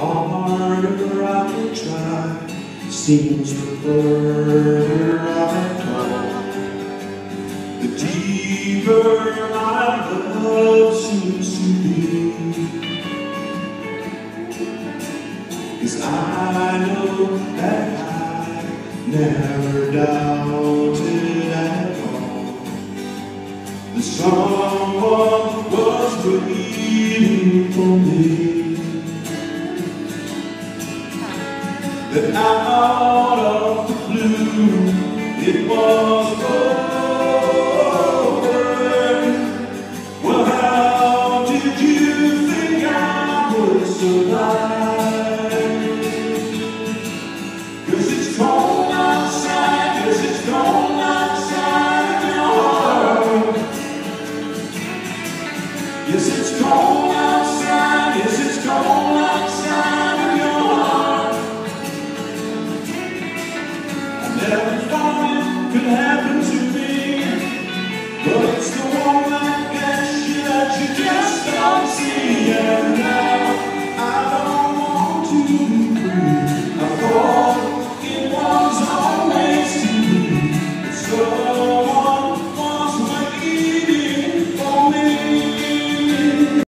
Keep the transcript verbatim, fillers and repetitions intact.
harder I try, seems the further I fall. The deeper my love seems to be, 'cause I know that I never doubted at all that someone was waiting for me, that out of the blue it was over. Well, how did you think I would survive? 'Cause it's cold outside, 'cause it's cold outside your heart. Yes, it's cold outside, yes, it's cold outside of your heart. I never thought it could happen to me, but it's the one that